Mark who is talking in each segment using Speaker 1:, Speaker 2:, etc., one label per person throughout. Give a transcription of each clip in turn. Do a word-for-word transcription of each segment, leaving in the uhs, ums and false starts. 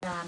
Speaker 1: การ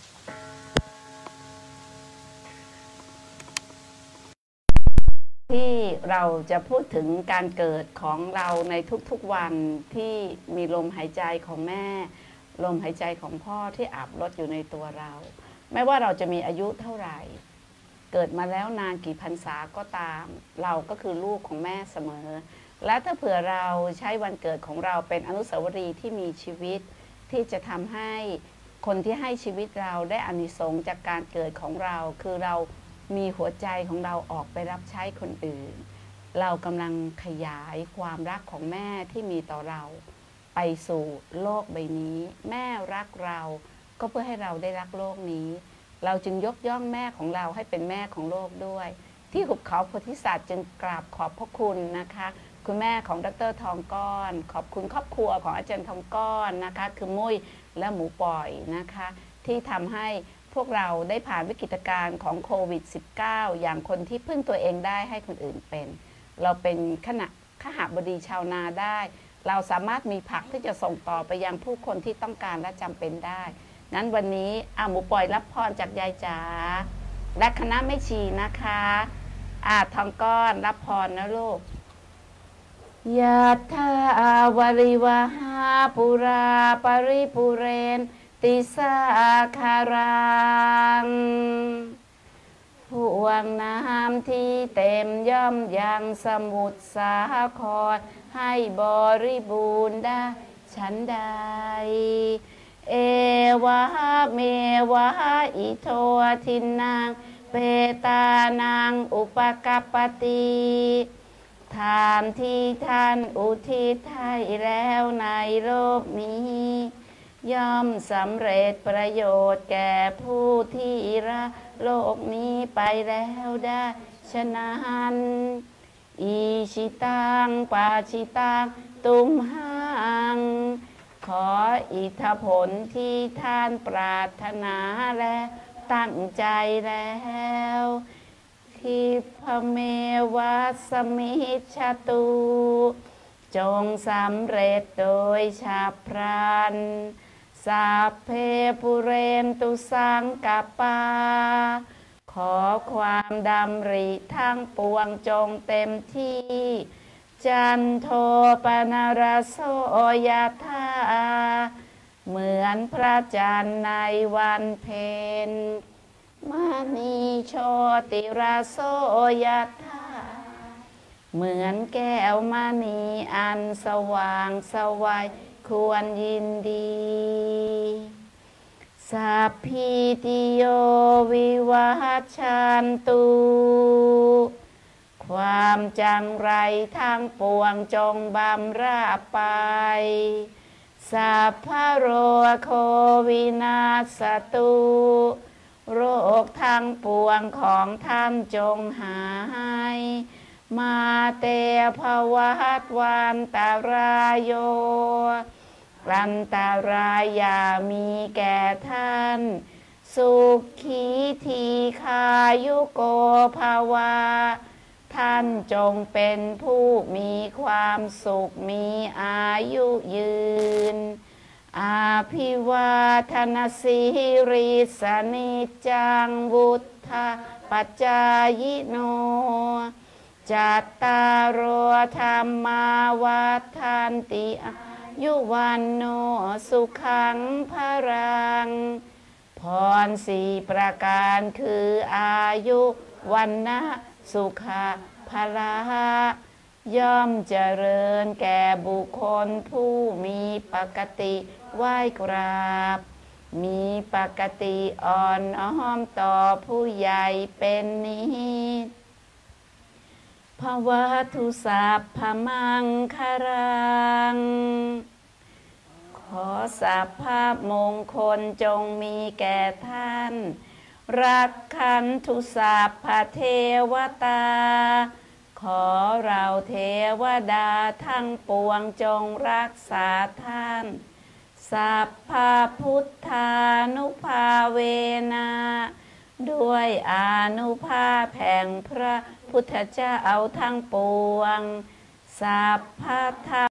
Speaker 1: ที่เราจะพูดถึงการเกิดของเราในทุกๆวันที่มีลมหายใจของแม่ลมหายใจของพ่อที่อาบรดอยู่ในตัวเราไม่ว่าเราจะมีอายุเท่าไหร่เกิดมาแล้วนานกี่พรรษาก็ตามเราก็คือลูกของแม่เสมอและถ้าเผื่อเราใช้วันเกิดของเราเป็นอนุสาวรีย์ที่มีชีวิตที่จะทำให้คนที่ให้ชีวิตเราได้อานิสงส์จากการเกิดของเราคือเรามีหัวใจของเราออกไปรับใช้คนอื่นเรากำลังขยายความรักของแม่ที่มีต่อเราไปสู่โลกใบนี้แม่รักเราก็เพื่อให้เราได้รักโลกนี้เราจึงยกย่องแม่ของเราให้เป็นแม่ของโลกด้วยที่หุบเขาโพธิสัตว์จึงกราบขอบพระคุณนะคะคุณแม่ของดร.ทองก้อนขอบคุณครอบครัวของอาจารย์ทองก้อนนะคะคือมุ้ยและหมูปล่อยนะคะที่ทำให้พวกเราได้ผ่านวิกฤตการณ์ของโควิด สิบเก้า อย่างคนที่พึ่งตัวเองได้ให้คนอื่นเป็นเราเป็นขณะขหบดีชาวนาได้เราสามารถมีผักที่จะส่งต่อไปยังผู้คนที่ต้องการและจำเป็นได้นั้นวันนี้อาหมูปล่อยรับพรจากยายจ๋าและคณะแม่ชีนะคะอาทองก้อนรับพรนะลูกยะถาวาริวหาปุราปริปุเรนติสาคารังพวงน้ำที่เต็มย่อมยังสมุทรสาครให้บริบูรณ์ได้ฉันใดเอวะเมวะอิโททินังเปตานังอุปกัปปติทานที่ท่านอุทิศให้แล้วในโลกนี้ย่อมสำเร็จประโยชน์แก่ผู้ที่ละโลกนี้ไปแล้วได้ฉะนั้นอิชิตังปาชิตังตุมหังขออิทธผลที่ท่านปรารถนาและตั้งใจแล้วทิพเมวัสมิชตุจงสำเร็จโดยฉับพลันสัพเพปุเรนตุสังกปาขอความดำริทั้งปวงจงเต็มที่จันโทปนรโสยธาเหมือนพระจันทร์ในวันเพ็ญมณีโชติราโสยธาเหมือนแก้วมณีอันสว่างสวัยควรยินดีสัพพิติโยวิวัชชันตุความจังไรทั้งปวงจงบำราบไปสัพพะโรโควินาศตุโรคทั้งปวงของท่านจงหายมาเตภวัตวันตรายโยอันตรายอย่ามีแก่ท่านสุขีทีคายุโกภาวาท่านจงเป็นผู้มีความสุขมีอายุยืนอาภิวาทนาสิริสนิจังวุฒาปัจจายโนจัตตารโอธรรมาวัฏันติอายุวันโนสุขังพรังพรสี่ประการคืออายุวันนะสุขะพละย่อมเจริญแก่บุคคลผู้มีปกติไหว้กราบมีปกติอ่อนน้อมต่อผู้ใหญ่เป็นนิจภวทุสัพพมังคารังขอสัพพมงคลจงมีแก่ท่านรักขันธุสัพพเทวตาขอเราเทวดาทั้งปวงจงรักษาท่านสัพพพุทธานุภาเวนะด้วยอานุภาพแห่งพระพุทธเจ้าทั้งปวงสัพพธรรม